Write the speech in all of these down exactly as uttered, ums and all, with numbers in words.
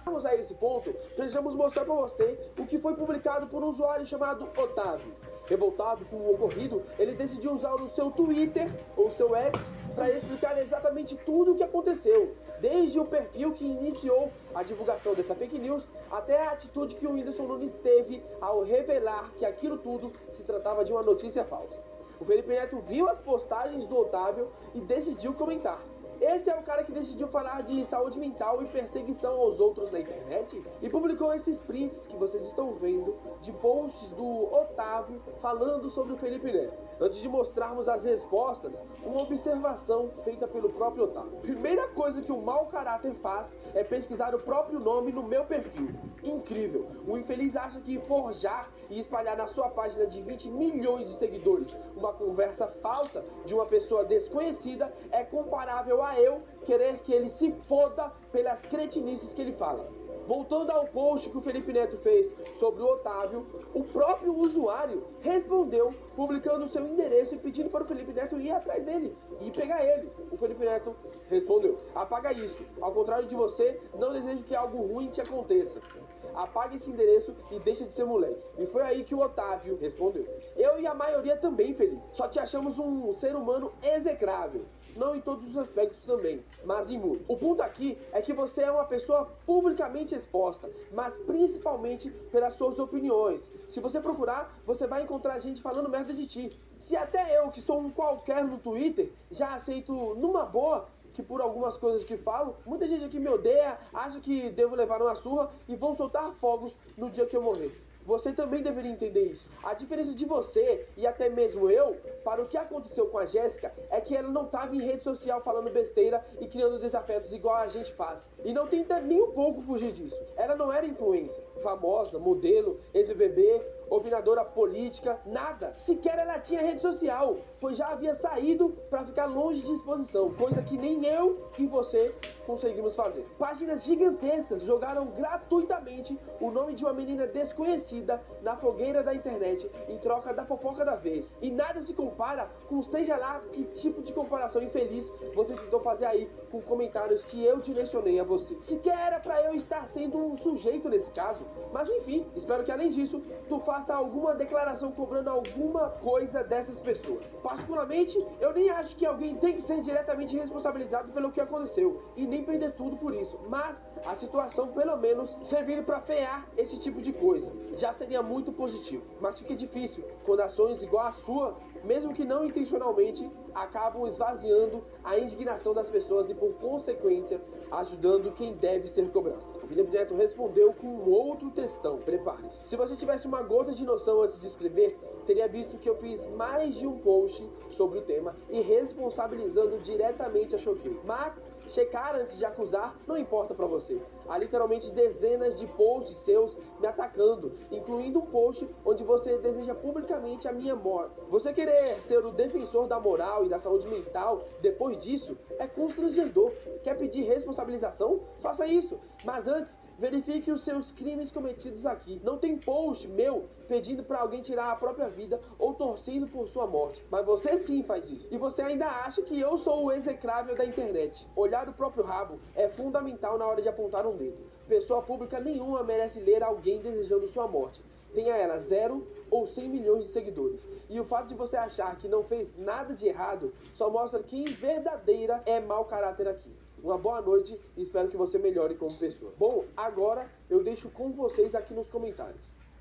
Vamos a esse ponto, precisamos mostrar para você o que foi publicado por um usuário chamado Otávio. Revoltado com o ocorrido, ele decidiu usar o seu Twitter, ou seu X, para explicar exatamente tudo o que aconteceu, desde o perfil que iniciou a divulgação dessa fake news, até a atitude que o Whindersson Nunes teve ao revelar que aquilo tudo se tratava de uma notícia falsa. O Felipe Neto viu as postagens do Otávio e decidiu comentar. Esse é o cara que decidiu falar de saúde mental e perseguição aos outros na internet e publicou esses prints que vocês estão vendo de posts do Otávio falando sobre o Felipe Neto. Antes de mostrarmos as respostas, uma observação feita pelo próprio Otávio. Primeira coisa que o mau caráter faz é pesquisar o próprio nome no meu perfil. Incrível! O infeliz acha que forjar e espalhar na sua página de vinte milhões de seguidores uma conversa falsa de uma pessoa desconhecida é comparável a eu querer que ele se foda pelas cretinices que ele fala. Voltando ao post que o Felipe Neto fez sobre o Otávio, o próprio usuário respondeu publicando seu endereço e pedindo para o Felipe Neto ir atrás dele e pegar ele. O Felipe Neto respondeu: apaga isso, ao contrário de você, não desejo que algo ruim te aconteça. Apague esse endereço e deixa de ser moleque. E foi aí que o Otávio respondeu: eu e a maioria também, Felipe, só te achamos um ser humano execrável. Não em todos os aspectos também, mas em muitos. O ponto aqui é que você é uma pessoa publicamente exposta, mas principalmente pelas suas opiniões. Se você procurar, você vai encontrar gente falando merda de ti. Se até eu, que sou um qualquer no Twitter, já aceito numa boa que por algumas coisas que falo, muita gente aqui me odeia, acha que devo levar uma surra e vão soltar fogos no dia que eu morrer. Você também deveria entender isso. A diferença de você e até mesmo eu para o que aconteceu com a Jéssica é que ela não estava em rede social falando besteira e criando desafetos igual a gente faz. E não tenta nem um pouco fugir disso. Ela não era influencer, famosa, modelo, ex-B B B, opinadora política, nada. Sequer ela tinha rede social, pois já havia saído para ficar longe de exposição, coisa que nem eu e você conseguimos fazer. Páginas gigantescas jogaram gratuitamente o nome de uma menina desconhecida na fogueira da internet em troca da fofoca da vez. E nada se compara com seja lá que tipo de comparação infeliz você tentou fazer aí com comentários que eu direcionei a você. Sequer era pra eu estar sendo um sujeito nesse caso, mas enfim, espero que além disso tu faça alguma declaração cobrando alguma coisa dessas pessoas. Particularmente, eu nem acho que alguém tem que ser diretamente responsabilizado pelo que aconteceu e nem perder tudo por isso, mas a situação pelo menos servindo pra frear esse tipo de coisa já seria muito positivo. Mas fica difícil quando ações igual a sua, mesmo que não intencionalmente, acabam esvaziando a indignação das pessoas e por consequência ajudando quem deve ser cobrado. O Felipe Neto respondeu com um outro textão, prepare-se. Se você tivesse uma gota de noção antes de escrever, teria visto que eu fiz mais de um post sobre o tema e responsabilizando diretamente a Choquei. Mas checar antes de acusar não importa pra você. Há literalmente dezenas de posts seus me atacando, incluindo um post onde você deseja publicamente a minha morte. Você querer ser o defensor da moral e da saúde mental depois disso é constrangedor. Quer pedir responsabilização? Faça isso. Mas antes, verifique os seus crimes cometidos aqui. Não tem post meu pedindo pra alguém tirar a própria vida ou torcendo por sua morte. Mas você sim faz isso. E você ainda acha que eu sou o execrável da internet. Olhar o próprio rabo é fundamental na hora de apontar um dedo. Pessoa pública nenhuma merece ler alguém desejando sua morte. Tenha ela zero ou cem milhões de seguidores. E o fato de você achar que não fez nada de errado só mostra quem verdadeira é mau caráter aqui. Uma boa noite e espero que você melhore como pessoa. Bom, agora eu deixo com vocês aqui nos comentários.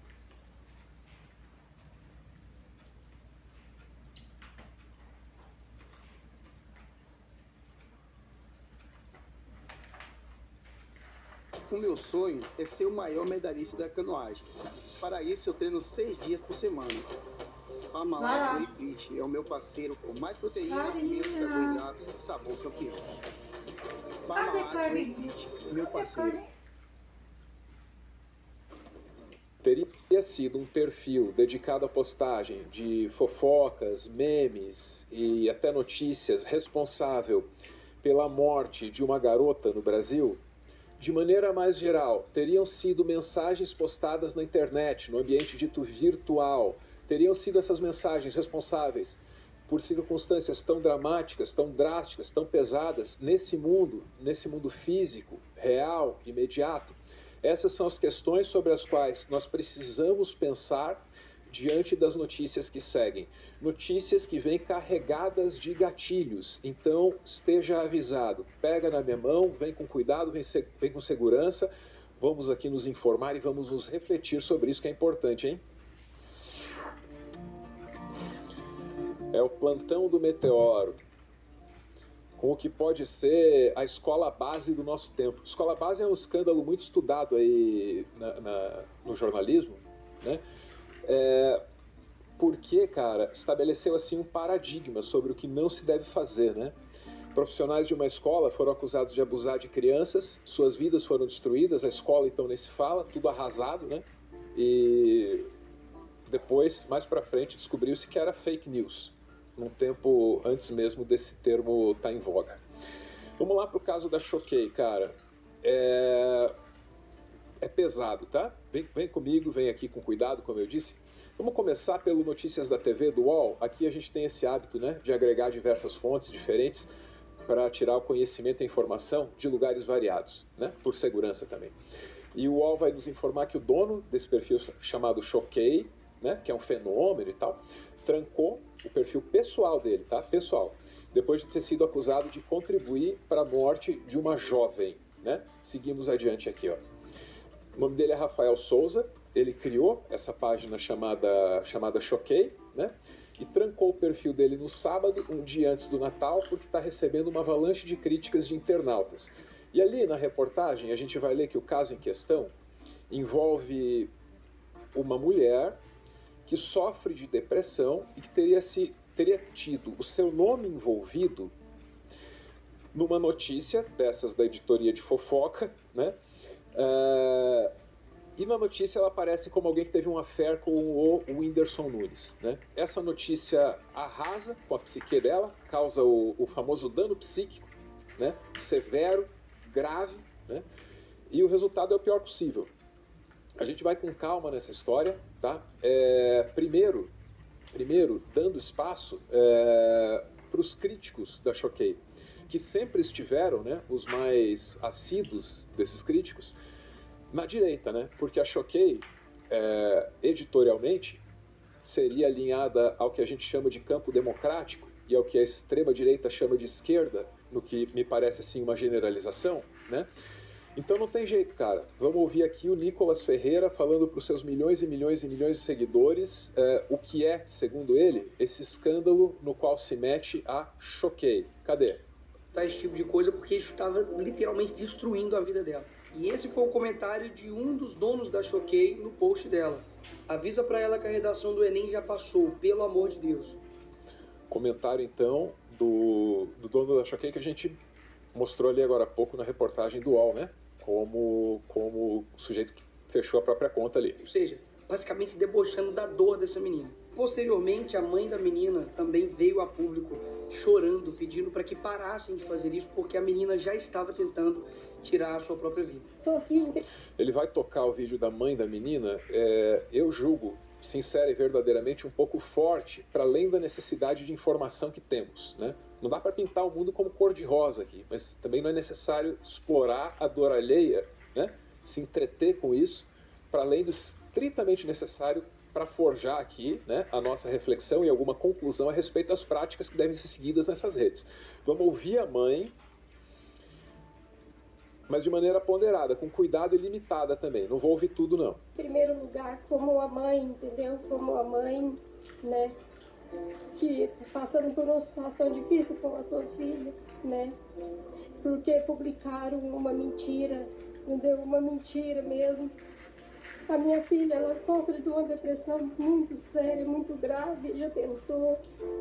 O meu sonho é ser o maior medalhista da canoagem. Para isso eu treino seis dias por semana. Parmalat Whey Fit é o meu parceiro com mais proteínas, menos carboidratos e sabor campeão. Parmalat Whey Fit, meu parceiro. Teria sido um perfil dedicado à postagem de fofocas, memes e até notícias responsável pela morte de uma garota no Brasil? De maneira mais geral, teriam sido mensagens postadas na internet, no ambiente dito virtual, teriam sido essas mensagens responsáveis por circunstâncias tão dramáticas, tão drásticas, tão pesadas, nesse mundo, nesse mundo físico, real, imediato. Essas são as questões sobre as quais nós precisamos pensar diante das notícias que seguem. Notícias que vêm carregadas de gatilhos. Então, esteja avisado. Pega na minha mão, vem com cuidado, vem, vem com segurança. Vamos aqui nos informar e vamos nos refletir sobre isso que é importante, hein? É o plantão do meteoro, com o que pode ser a escola base do nosso tempo. Escola base é um escândalo muito estudado aí na, na, no jornalismo, né? É, porque, cara, estabeleceu assim um paradigma sobre o que não se deve fazer, né? Profissionais de uma escola foram acusados de abusar de crianças, suas vidas foram destruídas, a escola então nem se fala, tudo arrasado, né? E depois, mais pra frente, descobriu-se que era fake news, num tempo antes mesmo desse termo estar em voga. Vamos lá pro caso da Choquei, cara. É... é pesado, tá? Vem, vem comigo, vem aqui com cuidado, como eu disse. Vamos começar pelo Notícias da T V, do U O L. Aqui a gente tem esse hábito, né, de agregar diversas fontes diferentes para tirar o conhecimento e a informação de lugares variados, né, por segurança também. E o U O L vai nos informar que o dono desse perfil chamado Choquei, né, que é um fenômeno e tal, trancou o perfil pessoal dele, tá? Pessoal, depois de ter sido acusado de contribuir para a morte de uma jovem, né? Seguimos adiante aqui, ó. O nome dele é Rafael Souza, ele criou essa página chamada, chamada Choquei, né? E trancou o perfil dele no sábado, um dia antes do Natal, porque está recebendo uma avalanche de críticas de internautas. E ali na reportagem a gente vai ler que o caso em questão envolve uma mulher que sofre de depressão e que teria, se, teria tido o seu nome envolvido numa notícia dessas da editoria de fofoca, né? Uh, e na notícia ela aparece como alguém que teve um affair com o Whindersson Nunes, né? Essa notícia arrasa com a psique dela, causa o, o famoso dano psíquico, né? Severo, grave, né? E o resultado é o pior possível. A gente vai com calma nessa história, tá? É, primeiro, primeiro, dando espaço é, para os críticos da Choquei, que sempre estiveram, né, os mais assíduos desses críticos, na direita, né? Porque a Choquei, é, editorialmente, seria alinhada ao que a gente chama de campo democrático e ao que a extrema-direita chama de esquerda, no que me parece assim uma generalização, né? Então não tem jeito, cara. Vamos ouvir aqui o Nicolas Ferreira falando para os seus milhões e milhões e milhões de seguidores é, o que é, segundo ele, esse escândalo no qual se mete a Choquei. Cadê? Tá esse tipo de coisa porque isso estava literalmente destruindo a vida dela. E esse foi o comentário de um dos donos da Choquei no post dela. Avisa para ela que a redação do Enem já passou, pelo amor de Deus. Comentário então do, do dono da Choquei que a gente mostrou ali agora há pouco na reportagem do U O L, né? Como, como o sujeito que fechou a própria conta ali. Ou seja, basicamente debochando da dor dessa menina. Posteriormente, a mãe da menina também veio a público chorando, pedindo para que parassem de fazer isso, porque a menina já estava tentando tirar a sua própria vida. Ele vai tocar o vídeo da mãe da menina, é, eu julgo, sincera e verdadeiramente, um pouco forte, para além da necessidade de informação que temos, né? Não dá para pintar o mundo como cor-de-rosa aqui, mas também não é necessário explorar a dor alheia, né? Se entreter com isso, para além do estritamente necessário para forjar aqui, né, a nossa reflexão e alguma conclusão a respeito das práticas que devem ser seguidas nessas redes. Vamos ouvir a mãe, mas de maneira ponderada, com cuidado e limitada também. Não vou ouvir tudo, não. Em primeiro lugar, como a mãe, entendeu? Como a mãe, né, que passando por uma situação difícil com a sua filha, né? Porque publicaram uma mentira, entendeu? Uma mentira mesmo. A minha filha, ela sofre de uma depressão muito séria, muito grave, já tentou.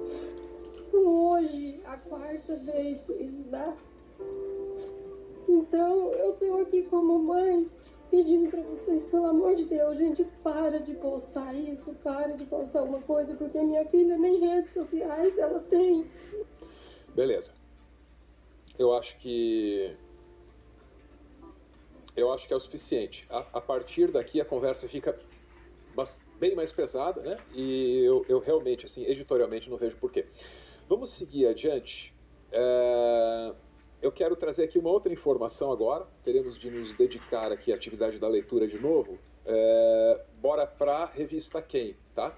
Hoje, a quarta vez suicidar. Então, eu estou aqui como mãe, pedindo para vocês, pelo amor de Deus, gente, para de postar isso, para de postar uma coisa, porque minha filha nem redes sociais ela tem. Beleza. Eu acho que... Eu acho que é o suficiente. A, a partir daqui a conversa fica bem mais pesada, né? E eu, eu realmente, assim, editorialmente não vejo porquê. Vamos seguir adiante. É... Eu quero trazer aqui uma outra informação agora. Teremos de nos dedicar aqui à atividade da leitura de novo. É... Bora para a revista Quem, tá?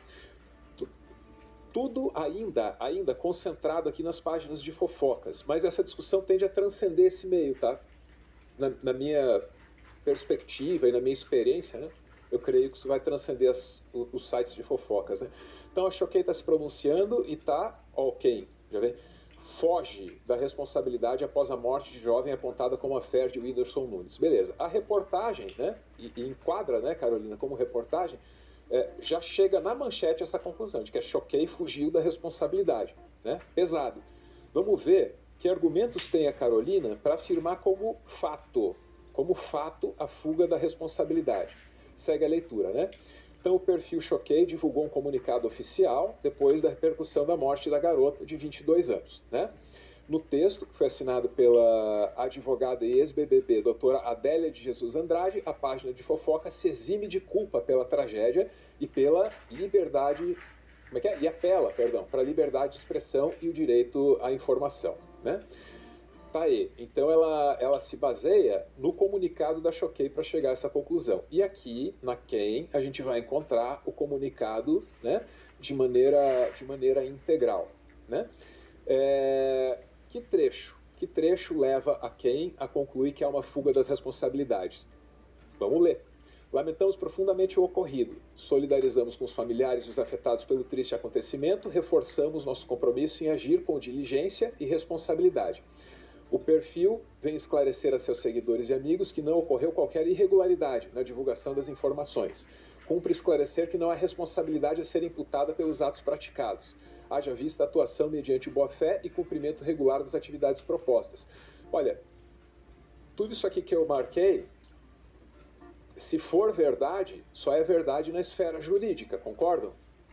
Tudo ainda, ainda concentrado aqui nas páginas de fofocas, mas essa discussão tende a transcender esse meio, tá? Na, na minha perspectiva e na minha experiência, né? Eu creio que isso vai transcender as, os, os sites de fofocas, né? Então a Choquei está se pronunciando e tá, ó, quem? Já vem? Foge da responsabilidade após a morte de jovem apontada como a fé de Whindersson Nunes. Beleza. A reportagem, né? E, e enquadra, né, Carolina, como reportagem, é, já chega na manchete essa conclusão de que a Choquei fugiu da responsabilidade, né? Pesado. Vamos ver que argumentos tem a Carolina para afirmar como fato, como fato a fuga da responsabilidade. Segue a leitura, né? Então o perfil Choquei divulgou um comunicado oficial depois da repercussão da morte da garota de vinte e dois anos, né? No texto, que foi assinado pela advogada e ex-B B B, doutora Adélia de Jesus Andrade, a página de fofoca se exime de culpa pela tragédia e pela liberdade, como é que é? E apela, perdão, para a liberdade de expressão e o direito à informação, né? Tá aí. Então ela, ela se baseia no comunicado da Choquei para chegar a essa conclusão. E aqui, na Quem, a gente vai encontrar o comunicado, né, de maneira, de maneira integral, né? É, que trecho? Que trecho leva a Quem a concluir que há uma fuga das responsabilidades? Vamos ler. Lamentamos profundamente o ocorrido. Solidarizamos com os familiares e os afetados pelo triste acontecimento. Reforçamos nosso compromisso em agir com diligência e responsabilidade. O perfil vem esclarecer a seus seguidores e amigos que não ocorreu qualquer irregularidade na divulgação das informações. Cumpre esclarecer que não há responsabilidade a ser imputada pelos atos praticados. Haja vista a atuação mediante boa-fé e cumprimento regular das atividades propostas. Olha, tudo isso aqui que eu marquei, se for verdade, só é verdade na esfera jurídica, concordam?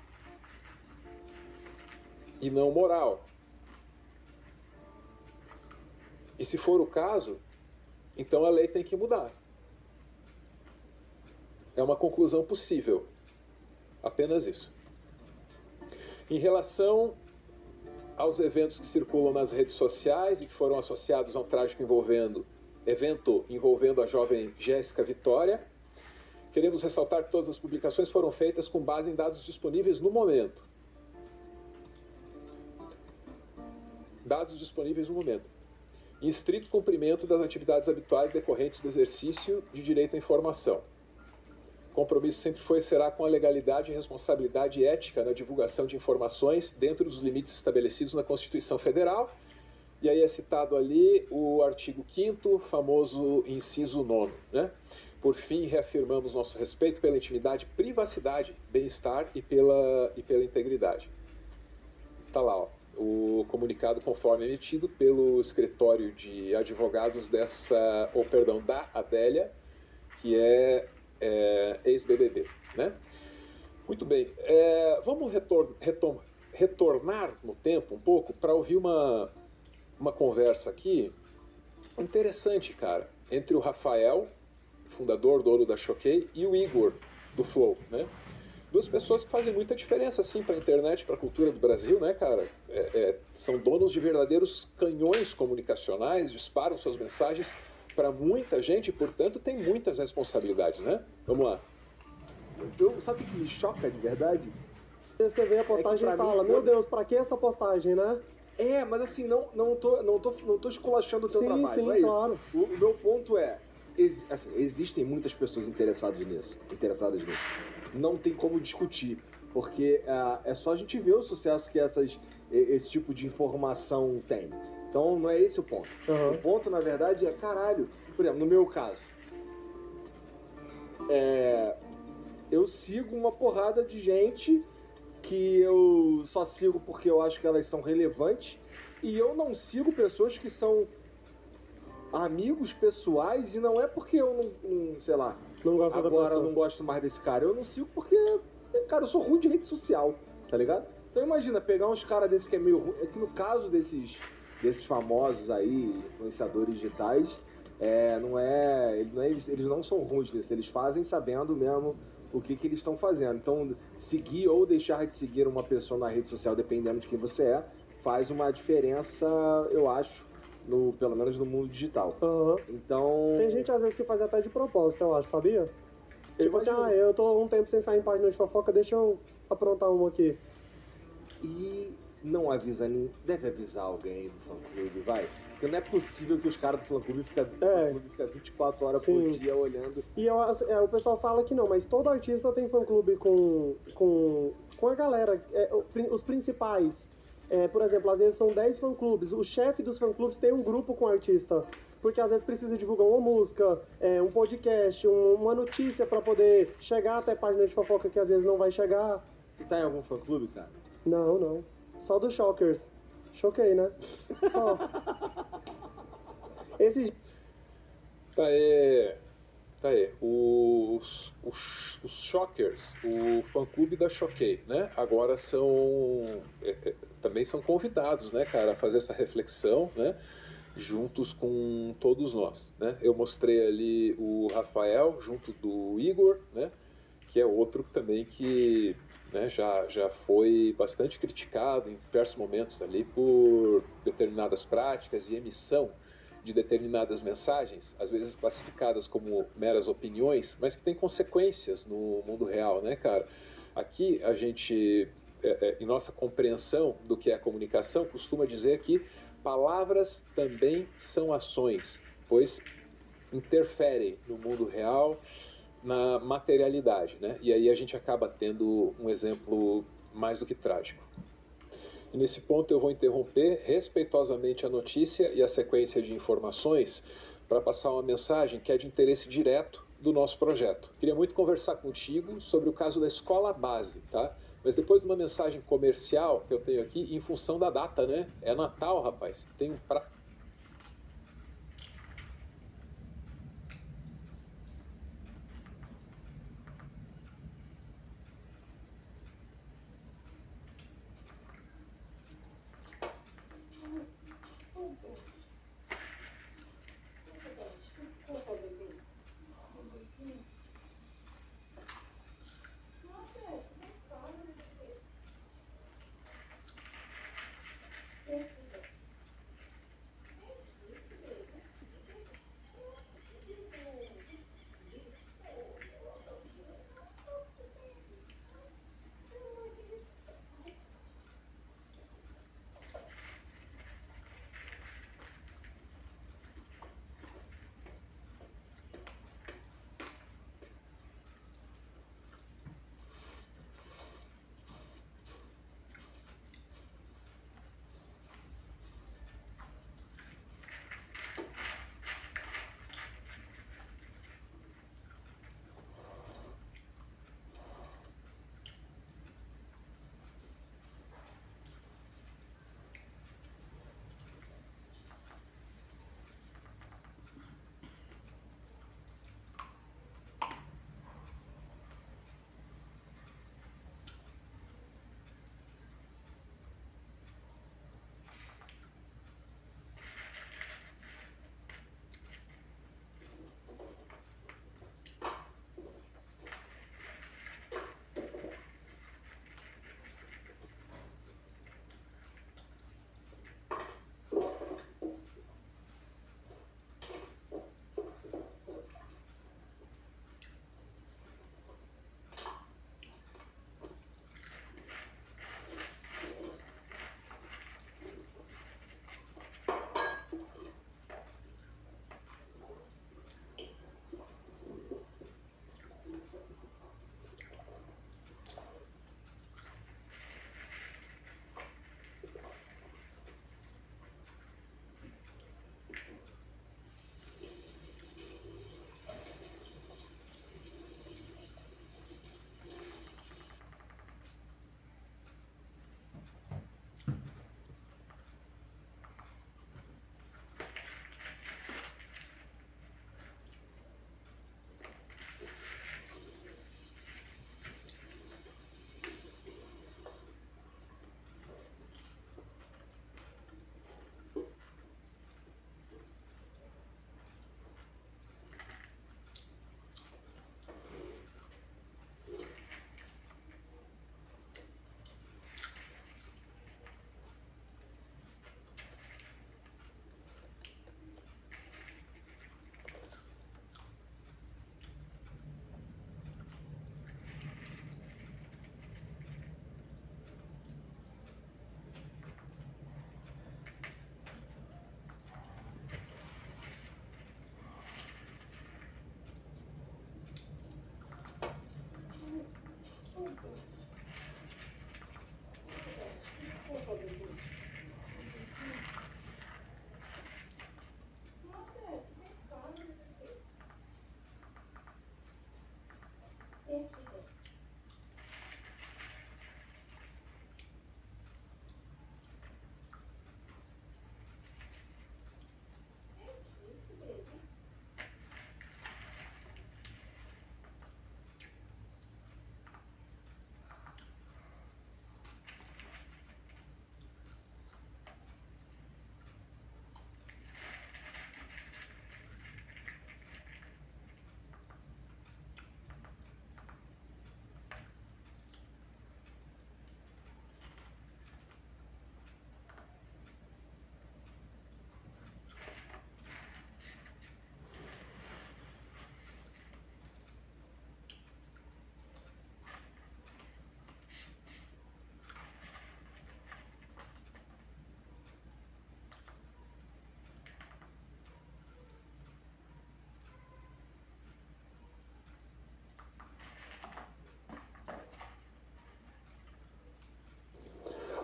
E não moral. E se for o caso, então a lei tem que mudar. É uma conclusão possível. Apenas isso. Em relação aos eventos que circulam nas redes sociais e que foram associados a um trágico envolvendo, evento envolvendo a jovem Jéssica Vitória, queremos ressaltar que todas as publicações foram feitas com base em dados disponíveis no momento. Dados disponíveis no momento. Em estrito cumprimento das atividades habituais decorrentes do exercício de direito à informação. O compromisso sempre foi e será com a legalidade e responsabilidade ética na divulgação de informações dentro dos limites estabelecidos na Constituição Federal. E aí é citado ali o artigo quinto, famoso inciso nono, né? Por fim, reafirmamos nosso respeito pela intimidade, privacidade, bem-estar e pela, e pela integridade. Tá lá, ó. O comunicado conforme emitido pelo escritório de advogados dessa, ou perdão, da Adélia, que é, é ex-B B B, né? Muito bem, é, vamos retor retom retornar no tempo um pouco para ouvir uma, uma conversa aqui interessante, cara, entre o Rafael, fundador, dono da Choquei, e o Igor, do Flow, né? Duas pessoas que fazem muita diferença, assim, para a internet, para a cultura do Brasil, né, cara? É, é, são donos de verdadeiros canhões comunicacionais, disparam suas mensagens para muita gente e, portanto, tem muitas responsabilidades, né? Vamos lá. Eu, sabe o que me choca de verdade? Você vê a postagem é e fala, mim, meu Deus, pra que essa postagem, né? É, mas assim, não, não, tô, não, tô, não tô esculachando o teu sim, trabalho, sim, não é claro. isso. O, o meu ponto é, ex, assim, existem muitas pessoas interessadas nisso, interessadas nisso. Não tem como discutir, porque uh, é só a gente ver o sucesso que essas, esse tipo de informação tem. Então não é esse o ponto. Uhum. O ponto, na verdade, é, caralho, por exemplo, no meu caso, é, eu sigo uma porrada de gente que eu só sigo porque eu acho que elas são relevantes, e eu não sigo pessoas que são amigos pessoais, e não é porque eu não, não sei lá, não gosto agora eu não gosto mais desse cara, eu não sigo porque, cara, eu sou ruim de rede social, tá ligado? Então imagina, pegar uns caras desses que é meio ruim, é que no caso desses, desses famosos aí, influenciadores digitais, é, não é, não é eles, eles não são ruins nisso, eles fazem sabendo mesmo o que, que eles estão fazendo. Então, seguir ou deixar de seguir uma pessoa na rede social, dependendo de quem você é, faz uma diferença, eu acho, no, pelo menos no mundo digital. Uhum. Então... Tem gente, às vezes, que faz até de propósito, eu acho, sabia? Eu Tipo assim, imagino. ah, eu tô um tempo sem sair em página de fofoca, deixa eu aprontar uma aqui. E não avisa nem... Deve avisar alguém do fã-clube, vai. Porque não é possível que os caras do fã-clube ficam É. fica vinte e quatro horas Sim. por dia olhando. E eu, é, o pessoal fala que não, mas todo artista tem fã-clube com, com, com a galera, é, os principais. É, por exemplo, às vezes são dez fã-clubes. O chefe dos fã-clubes tem um grupo com o artista. Porque às vezes precisa divulgar uma música, é, um podcast, um, uma notícia pra poder chegar até a página de fofoca que às vezes não vai chegar. Tu tá em algum fã-clube, cara? Não, não. Só do Shockers. Choquei, né? Só. Esse... Tá aí. Tá aí. Os, os, os Shockers, o fã-clube da Choquei, né? Agora são... É, é, também são convidados, né, cara, a fazer essa reflexão, né? Juntos com todos nós, né? Eu mostrei ali o Rafael junto do Igor, né? Que é outro também que, né, já, já foi bastante criticado em diversos momentos ali por determinadas práticas e emissão de determinadas mensagens, às vezes classificadas como meras opiniões, mas que têm consequências no mundo real, né, cara? Aqui a gente, é, é, em nossa compreensão do que é a comunicação, costuma dizer que palavras também são ações, pois interferem no mundo real, na materialidade, né? E aí a gente acaba tendo um exemplo mais do que trágico. E nesse ponto eu vou interromper respeitosamente a notícia e a sequência de informações para passar uma mensagem que é de interesse direto do nosso projeto. Queria muito conversar contigo sobre o caso da escola base, tá? Mas depois de uma mensagem comercial que eu tenho aqui, em função da data, né? É Natal, rapaz. Tem um pra...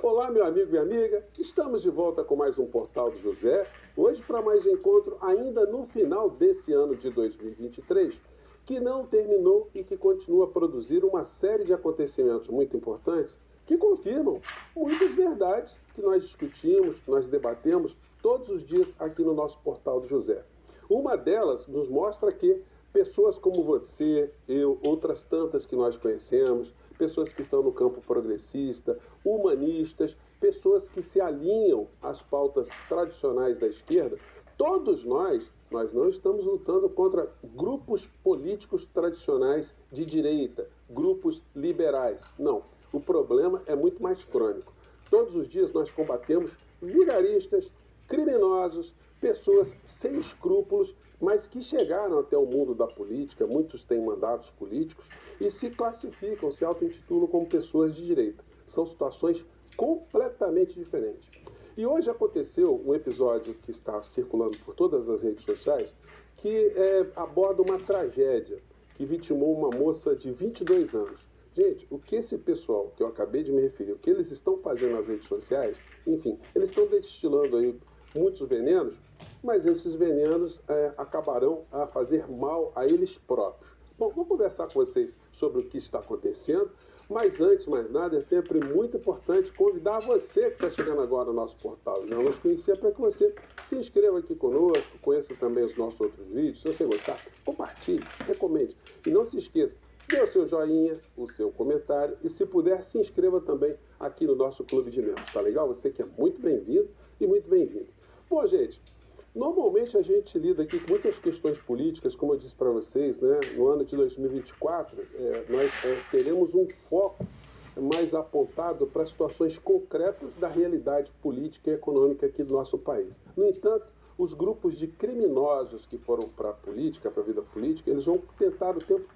Olá, meu amigo e amiga, estamos de volta com mais um Portal do José, hoje para mais um encontro ainda no final desse ano de dois mil e vinte e três, que não terminou e que continua a produzir uma série de acontecimentos muito importantes que confirmam muitas verdades que nós discutimos, que nós debatemos todos os dias aqui no nosso Portal do José. Uma delas nos mostra que pessoas como você, eu, outras tantas que nós conhecemos, pessoas que estão no campo progressista, humanistas, pessoas que se alinham às pautas tradicionais da esquerda, todos nós, nós não estamos lutando contra grupos políticos tradicionais de direita, grupos liberais. Não, o problema é muito mais crônico. Todos os dias nós combatemos vigaristas, criminosos, pessoas sem escrúpulos, mas que chegaram até o mundo da política, muitos têm mandatos políticos, e se classificam, se auto-intitulam como pessoas de direita. São situações completamente diferentes. E hoje aconteceu um episódio que está circulando por todas as redes sociais, que é, aborda uma tragédia que vitimou uma moça de vinte e dois anos. Gente, o que esse pessoal, que eu acabei de me referir, o que eles estão fazendo nas redes sociais, enfim, eles estão destilando aí muitos venenos, mas esses venenos é, acabarão a fazer mal a eles próprios. Bom, vou conversar com vocês sobre o que está acontecendo, mas antes de mais nada, é sempre muito importante convidar você que está chegando agora no nosso portal, não nos conhecer, para que você se inscreva aqui conosco, conheça também os nossos outros vídeos. Se você gostar, compartilhe, recomende. E não se esqueça, dê o seu joinha, o seu comentário e, se puder, se inscreva também aqui no nosso clube de membros, tá legal? Você que é muito bem-vindo e muito bem-vindo. Bom, gente, normalmente a gente lida aqui com muitas questões políticas, como eu disse para vocês, né? No ano de dois mil e vinte e quatro, é, nós é, teremos um foco mais apontado para situações concretas da realidade política e econômica aqui do nosso país. No entanto, os grupos de criminosos que foram para a política, para a vida política, eles vão tentar o tempo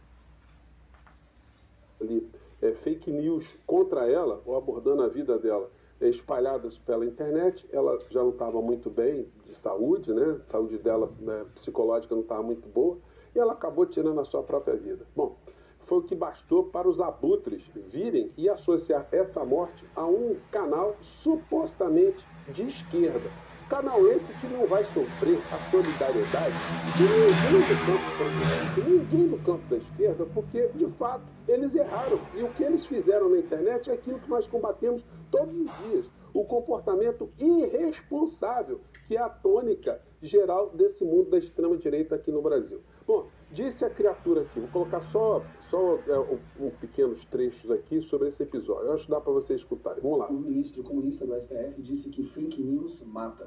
ali, é, fake news contra ela, ou abordando a vida dela, espalhadas pela internet. Ela já não estava muito bem de saúde, né? A saúde dela, né, psicológica não estava muito boa, e ela acabou tirando a sua própria vida. Bom, foi o que bastou para os abutres virem e associar essa morte a um canal supostamente de esquerda. Canal esse que não vai sofrer a solidariedade de ninguém do campo progressista, ninguém do campo da esquerda, porque, de fato, eles erraram. E o que eles fizeram na internet é aquilo que nós combatemos todos os dias. O comportamento irresponsável, que é a tônica geral desse mundo da extrema-direita aqui no Brasil. Bom, disse a criatura aqui, vou colocar só, só é, um, um pequenos trechos aqui sobre esse episódio. Eu acho que dá para vocês escutarem. Vamos lá. O ministro comunista do S T F disse que fake news mata.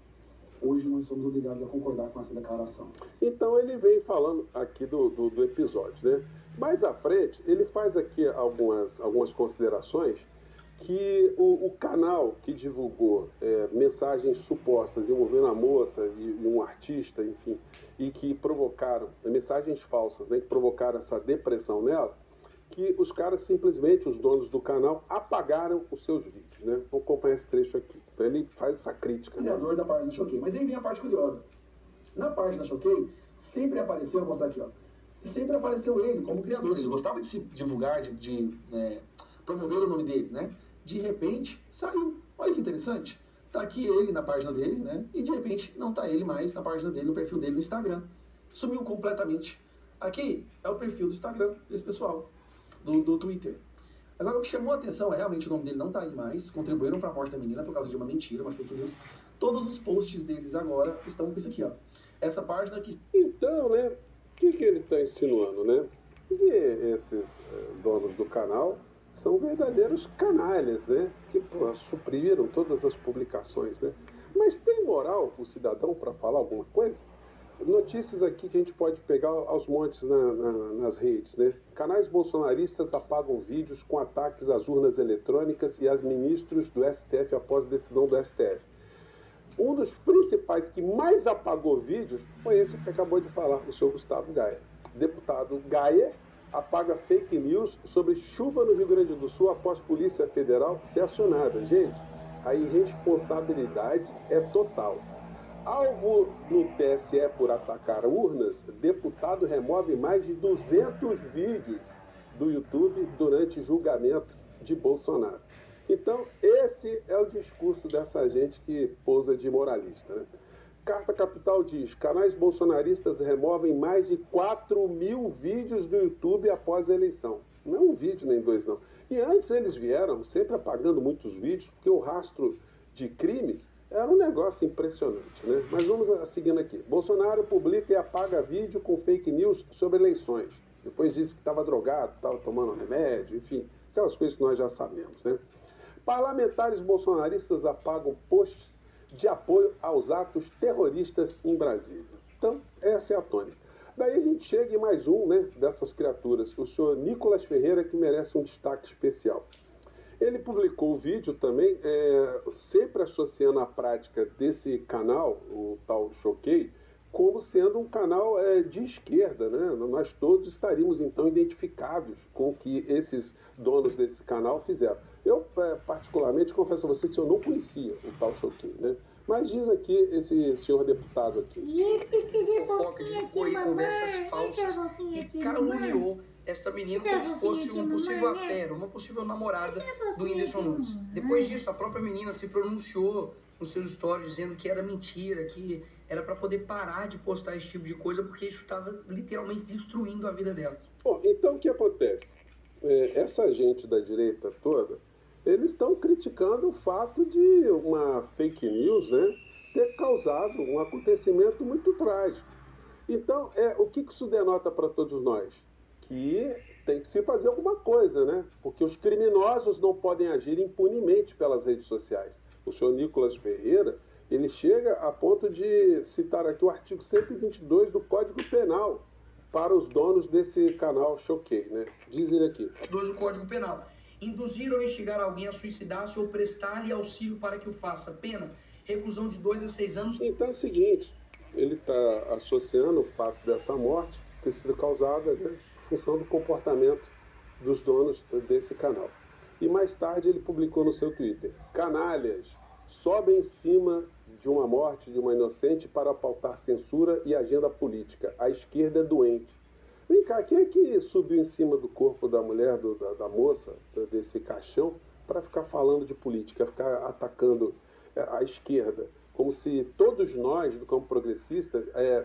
Hoje nós somos obrigados a concordar com essa declaração. Então ele vem falando aqui do, do, do episódio, né? Mais à frente, ele faz aqui algumas, algumas considerações que o, o canal que divulgou é, mensagens supostas envolvendo a moça e, e um artista, enfim, e que provocaram, mensagens falsas, né, que provocaram essa depressão nela, que os caras simplesmente, os donos do canal, apagaram os seus vídeos, né? Vamos acompanhar esse trecho aqui. Então ele faz essa crítica. Criador, né, da página Choquei. Mas aí vem a parte curiosa. Na página Choquei, sempre apareceu, vou mostrar aqui, ó, sempre apareceu ele como criador. Ele gostava de se divulgar, de, de é, promover o nome dele, né? De repente, saiu. Olha que interessante. Tá aqui ele na página dele, né? E de repente não tá ele mais na página dele, no perfil dele no Instagram. Sumiu completamente. Aqui é o perfil do Instagram desse pessoal, do, do Twitter. Agora, o que chamou a atenção é realmente o nome dele não tá aí mais. Contribuíram para a morte da menina por causa de uma mentira, uma fake news. Todos os posts deles agora estão com isso aqui, ó. Essa página aqui. Então, né? O que, que ele está insinuando, né? Que esses eh, donos do canal são verdadeiros canalhas, né? Que pô, suprimiram todas as publicações, né? Mas tem moral o cidadão para falar alguma coisa? Notícias aqui que a gente pode pegar aos montes na, na, nas redes, né? Canais bolsonaristas apagam vídeos com ataques às urnas eletrônicas e às ministros do S T F após decisão do S T F. Um dos principais que mais apagou vídeos foi esse que acabou de falar, o senhor Gustavo Gaia. Deputado Gaia apaga fake news sobre chuva no Rio Grande do Sul após Polícia Federal ser acionada. Gente, a irresponsabilidade é total. Alvo no T S E por atacar urnas, deputado remove mais de duzentos vídeos do YouTube durante julgamento de Bolsonaro. Então, esse é o discurso dessa gente que pousa de moralista, né? Carta Capital diz, canais bolsonaristas removem mais de quatro mil vídeos do YouTube após a eleição. Não é um vídeo nem dois, não. E antes eles vieram sempre apagando muitos vídeos, porque o rastro de crime era um negócio impressionante, né? Mas vamos seguindo aqui. Bolsonaro publica e apaga vídeo com fake news sobre eleições. Depois disse que estava drogado, estava tomando remédio, enfim, aquelas coisas que nós já sabemos, né? Parlamentares bolsonaristas apagam posts de apoio aos atos terroristas em Brasília. Então, essa é a tônica. Daí a gente chega em mais um, né, dessas criaturas, o senhor Nicolas Ferreira, que merece um destaque especial. Ele publicou o vídeo também, é, sempre associando a prática desse canal, o tal Choquei, como sendo um canal é, de esquerda, né? Nós todos estaríamos, então, identificados com o que esses donos desse canal fizeram. Eu, é, particularmente, confesso a vocês que eu não conhecia o tal Choquei, né? Mas diz aqui esse senhor deputado aqui. Fofoca, divulgou aí conversas falsas e caluniou esta menina como se fosse um possível affair, uma possível namorada do Whindersson Nunes. Depois disso, a própria menina se pronunciou nos seus stories dizendo que era mentira, que era para poder parar de postar esse tipo de coisa, porque isso estava literalmente destruindo a vida dela. Bom, então o que acontece? É, essa gente da direita toda, eles estão criticando o fato de uma fake news, né, ter causado um acontecimento muito trágico. Então, é, o que isso denota para todos nós? Que tem que se fazer alguma coisa, né? Porque os criminosos não podem agir impunemente pelas redes sociais. O senhor Nicolas Ferreira, ele chega a ponto de citar aqui o artigo cento e vinte e dois do Código Penal para os donos desse canal Choquei, né? Diz ele aqui. dois do Código Penal. Induzir ou instigar alguém a suicidar-se ou prestar-lhe auxílio para que o faça. Pena, reclusão de dois a seis anos. Então é o seguinte, ele está associando o fato dessa morte ter sido causada, né, em função do comportamento dos donos desse canal. E mais tarde ele publicou no seu Twitter, canalhas, sobem em cima de uma morte de uma inocente para pautar censura e agenda política. A esquerda é doente. Vem cá, quem é que subiu em cima do corpo da mulher, do, da, da moça, desse caixão, para ficar falando de política, ficar atacando a esquerda? Como se todos nós, do campo progressista, é,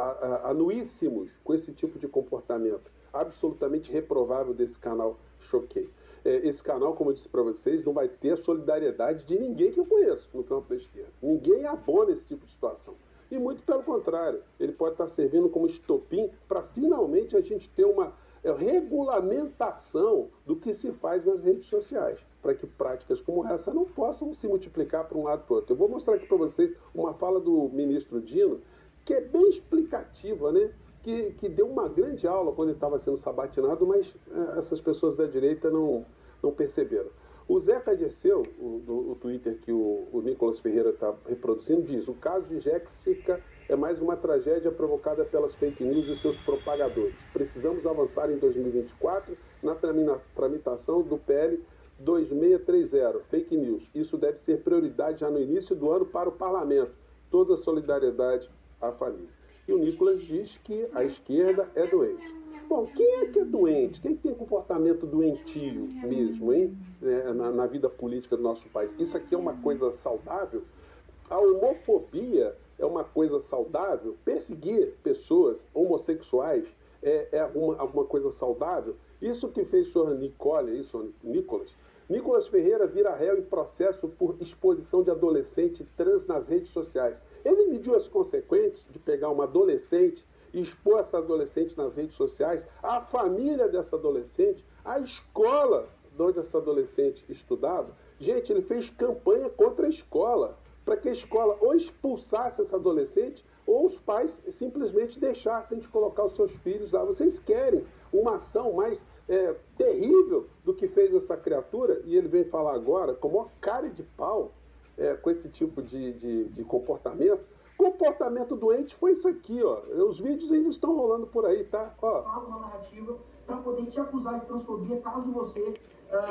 anuíssemos com esse tipo de comportamento absolutamente reprovável desse canal Choquei. É, esse canal, como eu disse para vocês, não vai ter a solidariedade de ninguém que eu conheço no campo da esquerda. Ninguém abona esse tipo de situação. E muito pelo contrário, ele pode estar servindo como estopim para finalmente a gente ter uma é, regulamentação do que se faz nas redes sociais, para que práticas como essa não possam se multiplicar para um lado para o outro. Eu vou mostrar aqui para vocês uma fala do ministro Dino, que é bem explicativa, né? Que, que deu uma grande aula quando ele estava sendo sabatinado, mas é, essas pessoas da direita não, não perceberam. O Zeca Dirceu, o, do, o Twitter que o, o Nicolas Ferreira está reproduzindo, diz: o caso de Jéssica é mais uma tragédia provocada pelas fake news e seus propagadores. Precisamos avançar em dois mil e vinte e quatro na tramitação do P L dois mil seiscentos e trinta, fake news. Isso deve ser prioridade já no início do ano para o parlamento. Toda solidariedade à família. E o Nicolas diz que a esquerda é doente. Bom, quem é que é doente? Quem tem comportamento doentio mesmo, hein? É, na, na vida política do nosso país. Isso aqui é uma coisa saudável? A homofobia é uma coisa saudável? Perseguir pessoas homossexuais é, é alguma, alguma coisa saudável? Isso que fez o senhor Nicole, isso, Nicolas. Nicolas Ferreira vira réu em processo por exposição de adolescente trans nas redes sociais. Ele mediu as consequências de pegar uma adolescente e expor essa adolescente nas redes sociais, a família dessa adolescente, a escola onde essa adolescente estudava. Gente, ele fez campanha contra a escola, para que a escola ou expulsasse essa adolescente ou os pais simplesmente deixassem de colocar os seus filhos lá. Vocês querem uma ação mais é, terrível do que fez essa criatura? E ele vem falar agora, com uma cara de pau, é, com esse tipo de, de, de comportamento. Comportamento doente foi isso aqui, ó. Os vídeos ainda estão rolando por aí, tá? Ó. Uma narrativa para poder te acusar de transfobia caso você uh,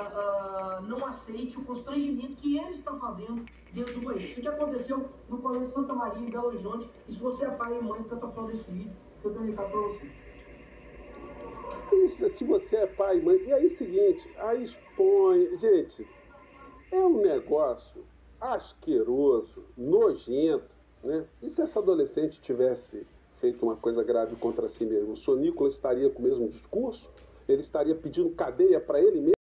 uh, não aceite o constrangimento que ele está fazendo dentro do país. Isso que aconteceu no Colégio Santa Maria, em Belo Horizonte. E se você é pai e mãe que está falando desse vídeo, eu tenho um recado para você. Isso, se você é pai e mãe. E aí, seguinte, aí expõe. Gente, É um negócio asqueroso, nojento, né? E se essa adolescente tivesse feito uma coisa grave contra si mesmo, o senhor Nicolas estaria com o mesmo discurso? Ele estaria pedindo cadeia para ele mesmo?